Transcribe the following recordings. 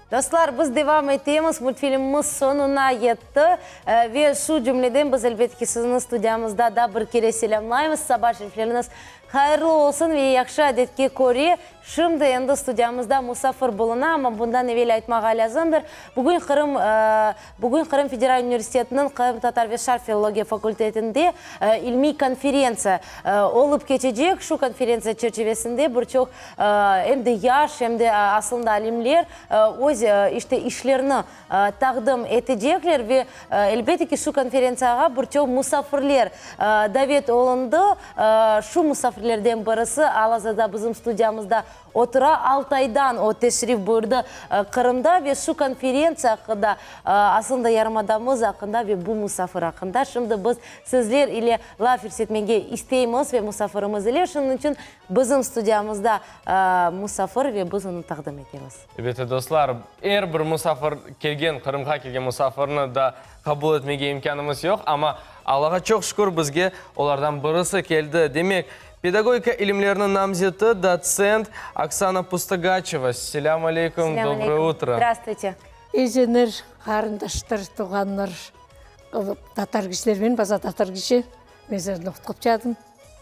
Dostlar, biz devam ettiğimiz multfilmimiz sonuna yetti. Ve şu cümleden biz elbette ki sizin stüdyamızda da bir kere selamlayımız. Sabah şerifleriniz hayırlı olsun ve yakşı adetki koruyu. Şimdi endi stüdyamızda musafir buluna ama bundan evvel aytmağa lazımdır. Bugün Kırım Federal Üniversiteti'nin Kırım Tatar ve Şark Filologiya Fakültetinde ilmi konferensiya olup geçecek. Şu konferensiya çerçevesinde birçok hem de yaş hem de aslında alimler öz işte işlerini takdim edecekler ve elbette ki şu konferensiyaga birçok musafirler davet olundu. Şu musafirlerden birisi Alazada bizim stüdyamızda otura 6 aydan o teşrif buyurdu Kırım'da ve şu konferensiya hakkında aslında yarımadamız hakkında ve bu musafir hakkında şimdi biz sizler ile laf etmeye isteyimiz ve musafirimiz ile şunun için bizim stüdyamızda musafir ve biz onu takdim edemiz. Evet dostlar, her bir musafir kelgen, Kırım'a kelgen musafirini da kabul etmeye imkanımız yok ama Allah'a çok şükür bizge onlardan birisi geldi. Demek Pedagogika ilimlerinin namzeti доцент Оксана Пустогачева. Selam aleyküm, доброе утро. Здравствуйте. Еженер, қарындаштар, туғандар, татар кишілермен, база татар киші, мен сіздерді құтқып жадым.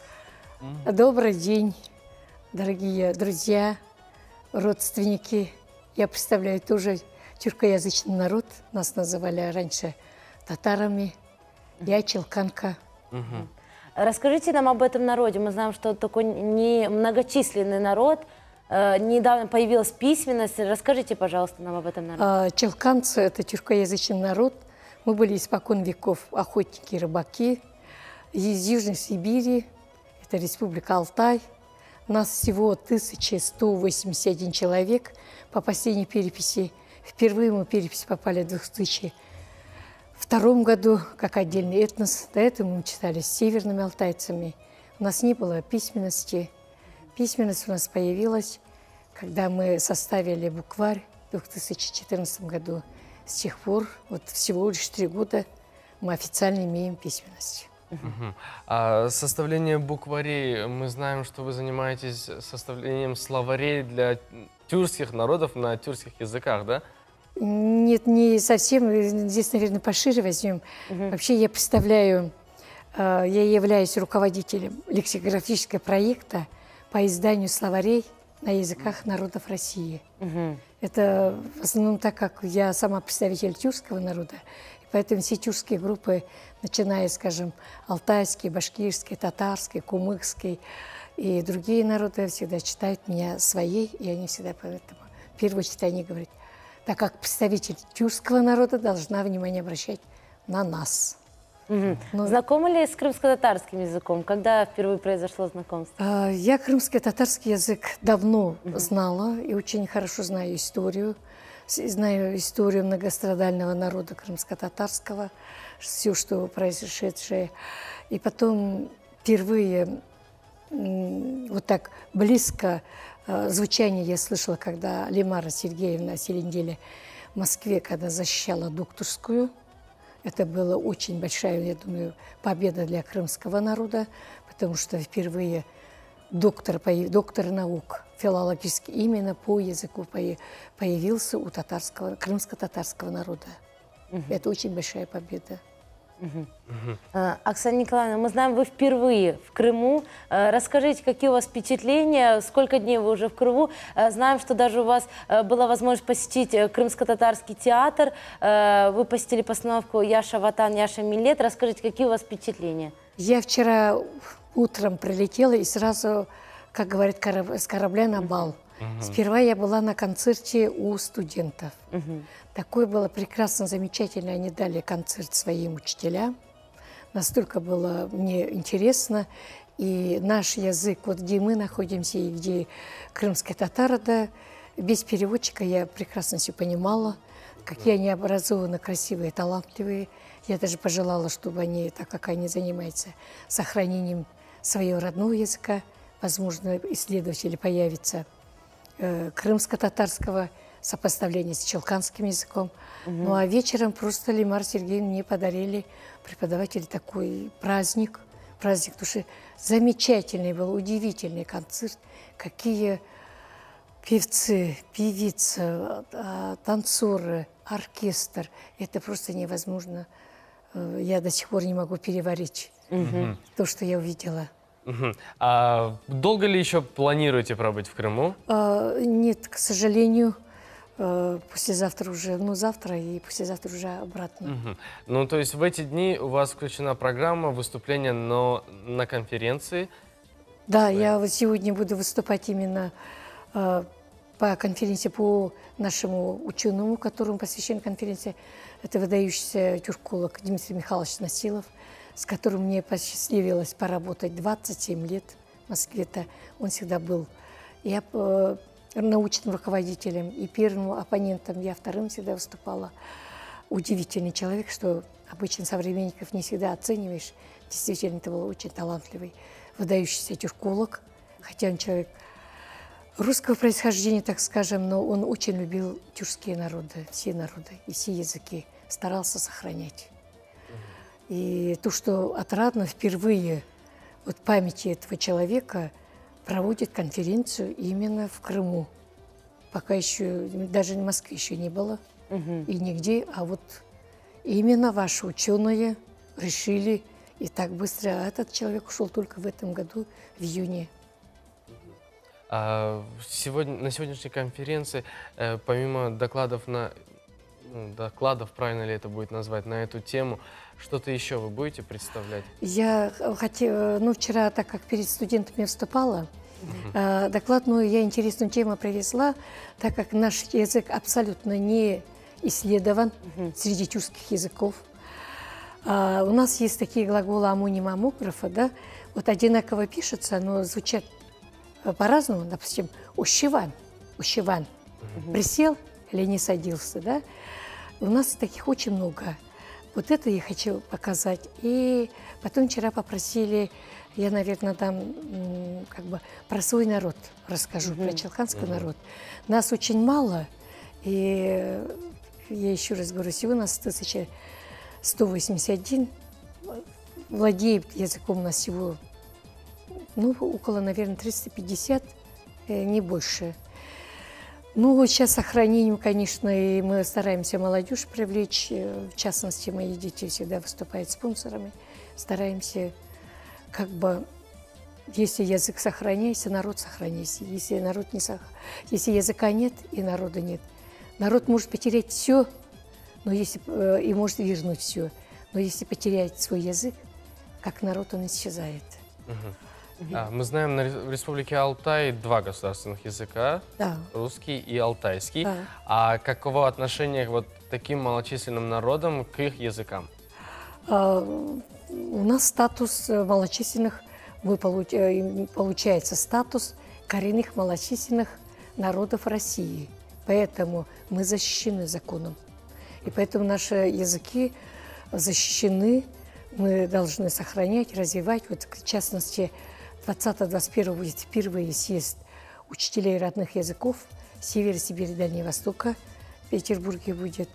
Добрый день, дорогие друзья, родственники. Я представляю тоже тюркоязычный народ. Нас называли раньше татарами. Я челканка. Расскажите нам об этом народе. Мы знаем, что такой немногочисленный народ. Недавно появилась письменность. Расскажите, пожалуйста, нам об этом народе. Челканцы – это тюркоязычный народ. Мы были испокон веков охотники и рыбаки. Из Южной Сибири, это Республика Алтай. Нас всего 1181 человек. По последней переписи, впервые мы в перепись попали в 2002 году, как отдельный этнос. До этого мы читали с северными алтайцами. У нас не было письменности. Письменность у нас появилась, когда мы составили букварь в 2014 году. С тех пор, вот всего лишь 3 года, мы официально имеем письменность. Составление букварей. Мы знаем, что вы занимаетесь составлением словарей для тюркских народов на тюркских языках, да? Нет, не совсем. Здесь, наверное, пошире возьмем. Вообще я представляю, я являюсь руководителем лексикографического проекта по изданию словарей на языках народов России. Это в основном так, как я сама представитель тюркского народа, и поэтому все тюркские группы, начиная, скажем, алтайский, башкирский, татарский, кумыкский и другие народы всегда считают меня своей, и они всегда поэтому в первую очередь они говорят, так как представитель тюркского народа должна внимание обращать на нас. Знакомы ли с крымско-татарским языком? Когда впервые произошло знакомство? Я крымско-татарский язык давно знала и очень хорошо знаю историю. Знаю историю многострадального народа крымско-татарского, все, что произошедшее. И потом впервые вот так близко звучание я слышала, когда Лимара Сергеевна Селенделя в Москве, когда защищала докторскую. Это была очень большая, я думаю, победа для крымского народа, потому что впервые доктор наук филологический именно по языку появился у крымско-татарского народа. Это очень большая победа. Оксана Николаевна, мы знаем, вы впервые в Крыму. Расскажите, какие у вас впечатления, сколько дней вы уже в Крыму? Знаем, что даже у вас была возможность посетить Крымско-татарский театр. Вы посетили постановку «Яша Ватан, Яша Миллет». Расскажите, какие у вас впечатления? Я вчера утром прилетела и сразу, как говорят, с корабля на бал. Сперва я была на концерте у студентов. Такое было прекрасно, замечательно. Они дали концерт своим учителям. Настолько было мне интересно. И наш язык, вот где мы находимся, и где крымские татары, да, без переводчика я прекрасно все понимала. Какие они образованы, красивые, талантливые. Я даже пожелала, чтобы они, так как они занимаются сохранением своего родного языка, возможно, исследователи появятся крымско-татарского, сопоставление с челканским языком. Ну а вечером просто Лимар Сергеевна мне подарили преподаватели такой праздник души. Замечательный был, удивительный концерт. Какие Певцы, певица, танцоры, оркестр. Это просто невозможно. Я до сих пор не могу переварить то, что я увидела. А долго ли еще планируете пробыть в Крыму? Нет, к сожалению, послезавтра уже, ну завтра и послезавтра уже обратно. Ну, то есть в эти дни у вас включена программа выступления, но на конференции? Да, я вот сегодня буду выступать именно по конференции по нашему ученому, которому посвящена конференция. Это выдающийся тюрколог Дмитрий Михайлович Насилов, с которым мне посчастливилось поработать 27 лет в Москве-то. Он всегда был. Я научным руководителем и первым оппонентом, я вторым всегда выступала. Удивительный человек, что обычно современников не всегда оцениваешь. Действительно, это был очень талантливый, выдающийся тюрколог, хотя он человек русского происхождения, так скажем, но он очень любил тюркские народы и все языки, старался сохранять. И то, что отрадно, впервые вот памяти этого человека проводит конференцию именно в Крыму. Пока еще, даже в Москве еще не было, и нигде, а вот именно ваши ученые решили, и так быстро, а этот человек ушел только в этом году, в июне. На сегодняшней конференции, помимо докладов, правильно ли это будет назвать, на эту тему, что-то еще вы будете представлять? Я хотела, вчера, так как перед студентами выступала, докладную я интересную тему привезла, так как наш язык абсолютно не исследован среди тюркских языков. У нас есть такие глаголы амонимомографа, да, вот одинаково пишутся, но звучат по-разному, допустим, ущеван, присел или не садился, да. У нас таких очень много. Вот это я хочу показать. И потом вчера попросили, я, наверное, там как бы про свой народ расскажу, про чалханский народ. Нас очень мало, и я еще раз говорю, всего нас 1181, владеет языком у нас всего, около, наверное, 350, не больше. Вот сейчас сохранением, конечно, и мы стараемся молодежь привлечь, в частности, мои дети всегда выступают спонсорами, стараемся, как бы, если язык сохраняется, народ сохраняется, если языка нет и народа нет. Народ может потерять все, и может вернуть все, но если потеряет свой язык, как народ, он исчезает. Мы знаем, в Республике Алтай два государственных языка, да. Русский и алтайский. Да. А каково отношение вот таким малочисленным народам к их языкам? У нас статус малочисленных, получается статус коренных малочисленных народов России. Поэтому мы защищены законом. И поэтому наши языки защищены, мы должны сохранять, развивать. Вот, в частности, 20-21 будет впервые съезд учителей родных языков Севера Сибири, Дальнего Востока в Петербурге будет.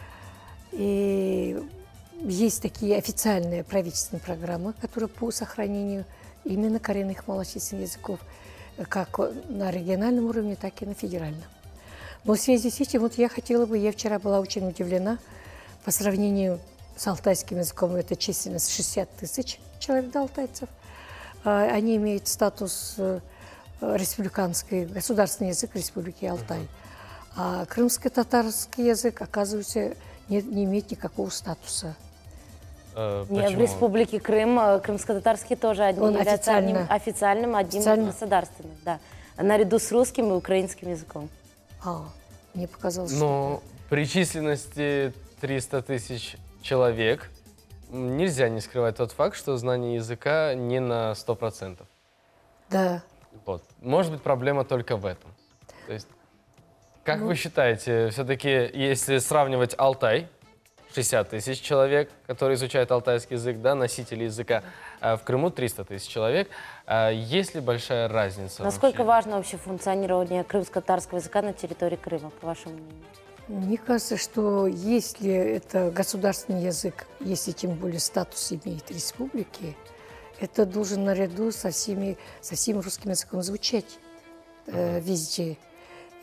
И есть такие официальные правительственные программы, которые по сохранению именно коренных малочисленных языков, как на региональном уровне, так и на федеральном. Но в связи с этим, я вчера была очень удивлена по сравнению с алтайским языком, это численность 60 тысяч человек, да, алтайцев. Они имеют статус республиканский, государственный язык Республики Алтай. А крымско-татарский язык, оказывается, не имеет никакого статуса. Нет, в Республике Крым крымско-татарский тоже является официальным государственным, да, наряду с русским и украинским языком. Мне показалось, но при численности 300 тысяч человек нельзя не скрывать тот факт, что знание языка не на 100%. Да. Вот. Может быть, проблема только в этом. То есть, как вы считаете, все-таки, если сравнивать Алтай, 60 тысяч человек, которые изучают алтайский язык, да, носители языка, в Крыму 300 тысяч человек, есть ли большая разница? Насколько важно вообще функционирование крымско-татарского языка на территории Крыма, по вашему мнению? Мне кажется, что если это государственный язык, если тем более статус имеет республики, это должен наряду со всем русским языком звучать везде.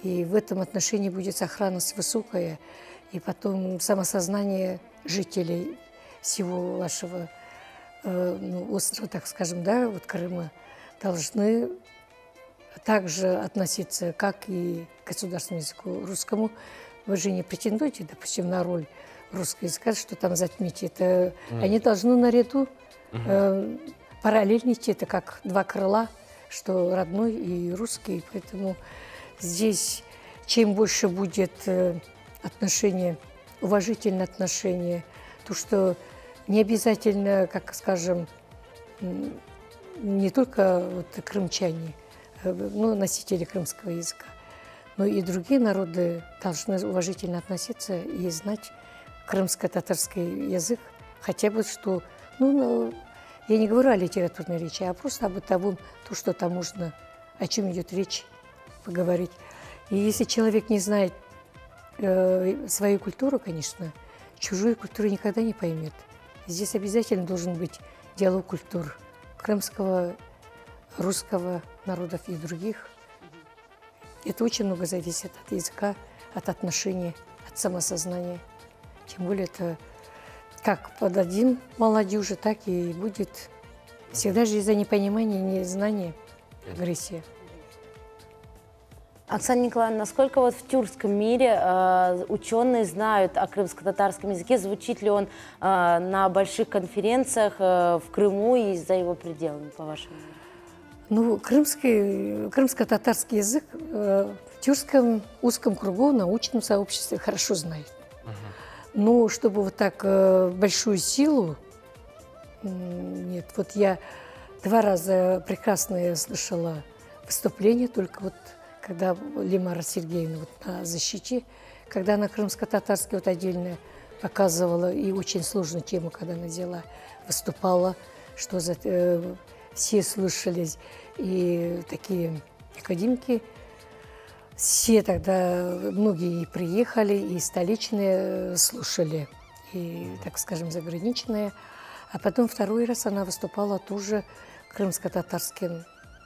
И в этом отношении будет сохранность высокая, и потом самосознание жителей всего вашего острова, так скажем, да, вот Крыма, должны также относиться, как и к государственному языку русскому. Вы же не претендуете, допустим, на роль русского языка, что там затмите. Это они должны наряду параллельно идти, это как два крыла, что родной и русский. Поэтому здесь чем больше будет отношение, уважительное отношение, то, что не обязательно, как скажем, не только вот крымчане, ну, носители крымского языка, но и другие народы должны уважительно относиться и знать крымско-татарский язык, хотя бы что, ну, я не говорю о литературной речи, а просто об бытовом, то, что там можно, о чем идет речь, поговорить. И если человек не знает свою культуру, конечно, чужую культуру никогда не поймет. Здесь обязательно должен быть диалог культур крымского, русского народов и других. Это очень много зависит от языка, от отношений, от самосознания. Тем более это как подадим молодежи, так и будет. Всегда же из-за непонимания, незнания агрессия. Оксана Николаевна, насколько вот в тюркском мире ученые знают о крымско-татарском языке? Звучит ли он на больших конференциях в Крыму и за его пределами, по вашему мнению? Ну, крымско-татарский язык в тюркском узком кругу, научном сообществе хорошо знает. Но чтобы вот так большую силу, нет. Вот я 2 раза прекрасно слышала выступление, только вот когда Лимара Сергеевна вот на защите, когда она крымско-татарский вот отдельно показывала, и очень сложную тему, когда она взяла, выступала, что все слушались, и такие академики, все тогда, многие приехали, и столичные слушали, и, так скажем, заграничные. А потом 2-й раз она выступала тоже крымско-татарским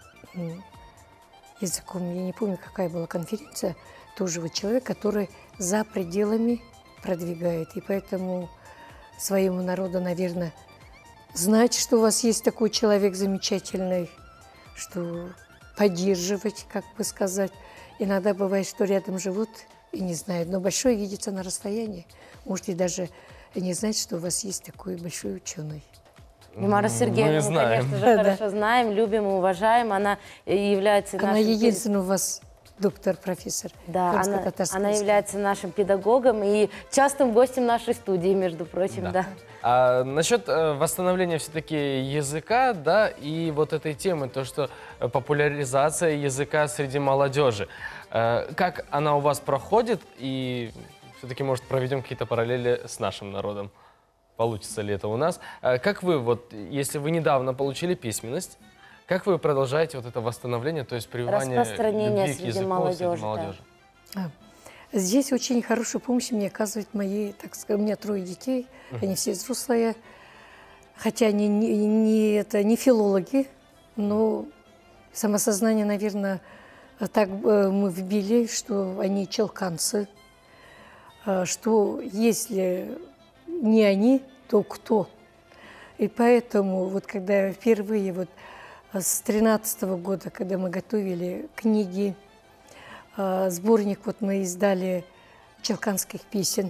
языком. Я не помню, какая была конференция. Тоже вот человек, который за пределами продвигает. И поэтому своему народу, наверное, знать, что у вас есть такой человек замечательный, что поддерживать, как бы сказать. Иногда бывает, что рядом живут и не знают, но большое видится на расстоянии. Можете даже не знать, что у вас есть такой большой ученый. Лимара Сергеевна, мы, конечно же, хорошо знаем, любим и уважаем. Она является нашим... Она единственная у вас доктор, профессор. Да, она является нашим педагогом и частым гостем нашей студии, между прочим. Да. А насчет восстановления все-таки языка, да, и вот этой темы, то, что популяризация языка среди молодежи. Как она у вас проходит, и все-таки, может, проведем какие-то параллели с нашим народом? Получится ли это у нас? Как вы, вот, если вы недавно получили письменность, как вы продолжаете вот это восстановление, то есть прививание распространение любви к языку среди молодежи? Да. Здесь очень хорошую помощь мне оказывают мои, так сказать, у меня 3 детей, они все взрослые, хотя они не филологи, но самосознание, наверное, так мы вбили, что они челканцы, что если не они, то кто? И поэтому, вот когда впервые, вот с 13-го года, когда мы готовили книги, сборник вот мы издали челканских песен,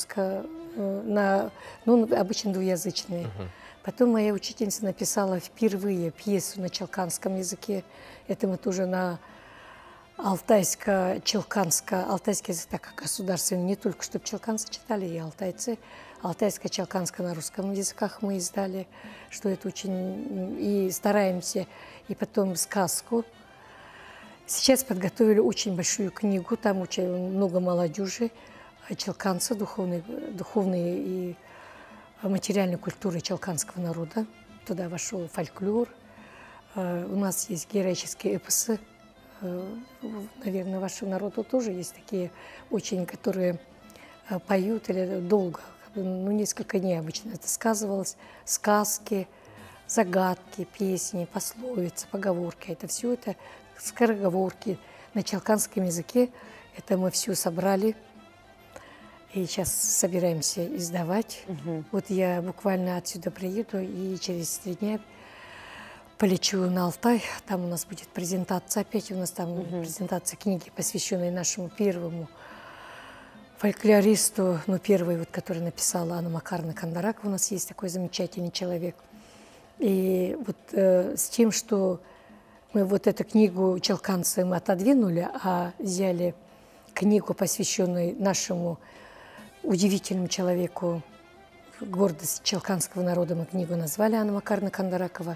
обычно двуязычные. Потом моя учительница написала впервые пьесу на челканском языке. Это мы тоже на алтайско-челканско, алтайский язык, так как государственный, не только чтобы челканцы читали, и алтайцы. Алтайско-челканско на русском языках мы издали, что это очень... И стараемся. И потом сказку. Сейчас подготовили очень большую книгу, там очень много молодежи, челканцы, духовные и материальной культуры челканского народа. Туда вошел фольклор. У нас есть героические эпосы. Наверное, вашему народу тоже есть такие очень, которые поют или долго, несколько необычно это сказывалось. Сказки, загадки, песни, пословицы, поговорки. Это все это скороговорки. на чалканском языке. Это мы все собрали. И сейчас собираемся издавать. Вот я буквально отсюда приеду и через 3 дня полечу на Алтай. Там у нас будет презентация. Опять у нас там презентация книги, посвященной нашему первому фольклористу, ну, первый, вот, который написала Анна Макаровна Кандаракова. У нас есть такой замечательный человек. И вот с тем, что мы вот эту книгу чалканцы мы отодвинули, а взяли книгу, посвященную нашему удивительному человеку, гордость чалканского народа, мы книгу назвали Анна Макаровна Кандаракова.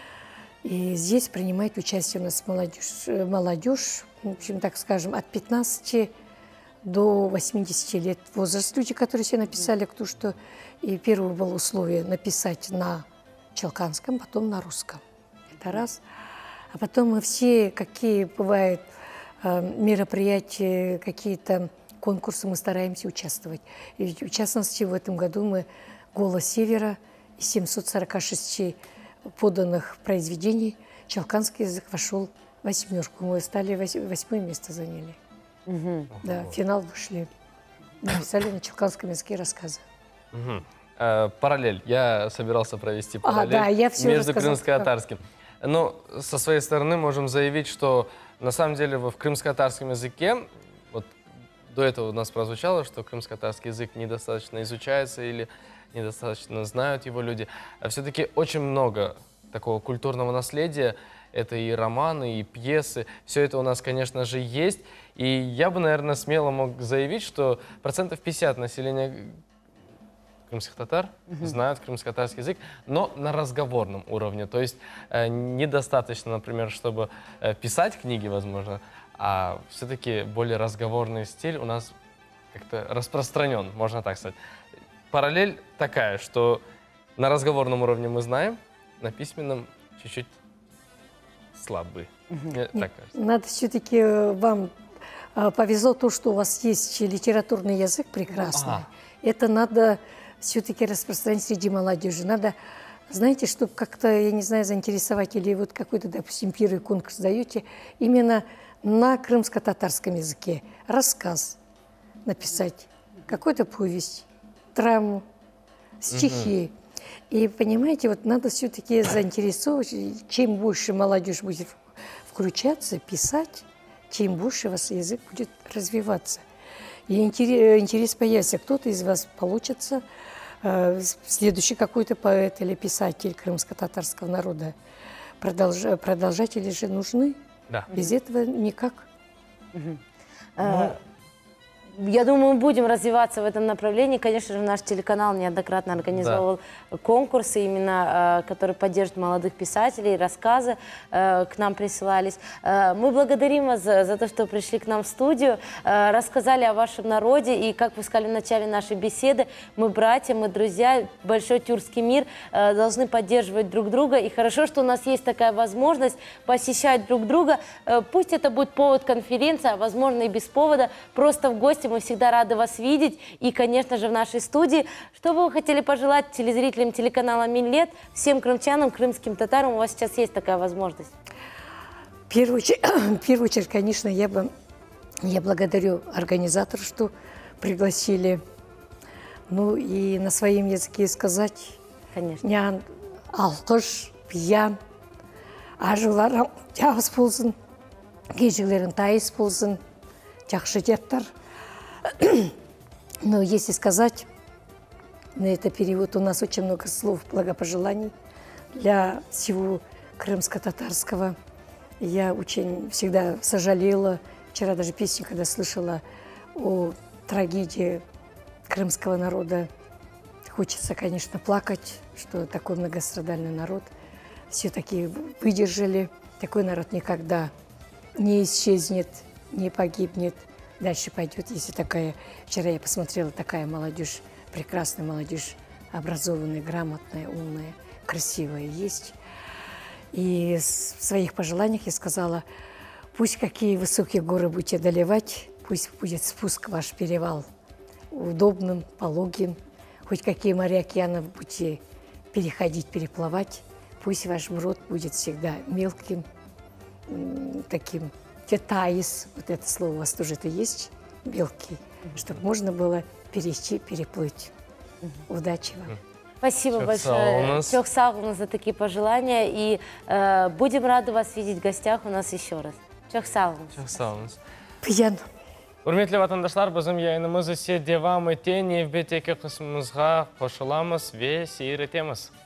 И здесь принимает участие у нас молодежь, в общем, так скажем, от 15 до 80 лет возраст. Люди, которые все написали, кто что. И первое было условие написать на чалканском, потом на русском. Это раз. А потом мы все, какие бывают мероприятия, какие-то конкурсы, мы стараемся участвовать. И в частности, в этом году мы «Голос Севера» из 746 поданных произведений чалканский язык вошел в 8. Мы стали 8 место заняли. Да, в финал вышли. Написали на чалканском языке рассказы. Параллель. Я собирался провести параллель да, я все между рассказала. крымско-татарским. Но со своей стороны можем заявить, что на самом деле в крымско-татарском языке, вот до этого у нас прозвучало, что крымско-татарский язык недостаточно изучается или недостаточно знают его люди. А все-таки очень много такого культурного наследия. Это и романы, и пьесы. Все это у нас, конечно же, есть. И я бы, наверное, смело мог заявить, что 50% населения крымских татар знают крымско-татарский язык, но на разговорном уровне. То есть недостаточно, например, чтобы писать книги, возможно, а все-таки более разговорный стиль у нас как-то распространен, можно так сказать. Параллель такая, что на разговорном уровне мы знаем, на письменном чуть-чуть слабы. Мне так кажется. Надо все-таки вам повезло то, что у вас есть литературный язык прекрасный. Это надо все-таки распространить среди молодежи. Надо, знаете, чтобы как-то, я не знаю, заинтересовать, или вот какой-то, допустим, первый конкурс даете, именно на крымско-татарском языке рассказ написать, какую-то повесть, драму, стихи. И, понимаете, вот надо все-таки заинтересовать, чем больше молодежь будет включаться, писать, тем больше у вас язык будет развиваться. И интерес появится. Кто-то из вас получится следующий какой-то поэт или писатель крымско-татарского народа. Продолжатели же нужны. Да. Без этого никак. Я думаю, мы будем развиваться в этом направлении. Конечно же, наш телеканал неоднократно организовал конкурсы, именно которые поддерживают молодых писателей, рассказы к нам присылались. Мы благодарим вас за то, что пришли к нам в студию, рассказали о вашем народе. И, как вы сказали в начале нашей беседы, мы братья, мы друзья, большой тюркский мир, должны поддерживать друг друга. И хорошо, что у нас есть такая возможность посещать друг друга. Пусть это будет повод конференции, а возможно и без повода, просто в гости. Мы всегда рады вас видеть. И, конечно же, в нашей студии. Что бы вы хотели пожелать телезрителям телеканала «Минлет», всем крымчанам, крымским татарам? У вас сейчас есть такая возможность. В первую очередь, конечно, я благодарю организатору, что пригласили. Ну и на своем языке сказать. Конечно. Нян, алкыш, пьян, ажуларым жауыз болсын, кежелерін тайыз болсын, жақсы жеттар. Но если сказать, на это перевод, у нас очень много слов благопожеланий для всего крымско-татарского. Я очень всегда сожалела. Вчера даже песню, когда слышала о трагедии крымского народа, хочется, конечно, плакать, что такой многострадальный народ. Все-таки выдержали. Такой народ никогда не исчезнет, не погибнет. Дальше пойдет, если такая... Вчера я посмотрела, такая молодежь, прекрасная молодежь, образованная, грамотная, умная, красивая есть. И в своих пожеланиях я сказала, пусть какие высокие горы будете одолевать, пусть будет спуск ваш перевал удобным, пологим, хоть какие моря, океаны будете переходить, переплывать, пусть ваш брод будет всегда мелким, таким Китаис, вот это слово у вас тоже это есть, мелкий, чтобы можно было перейти, переплыть. Удачи вам. Спасибо Çok большое. sağ olunuz. Çok sağ olun за такие пожелания. И будем рады вас видеть в гостях у нас еще раз. Çok sağ olun. Çok sağ olunuz. Пьян. Урметлі ватандашлар, біздің яйынымыз есе девам етен, евбетекі қысымызға қошыламыз ве сейір етеміз.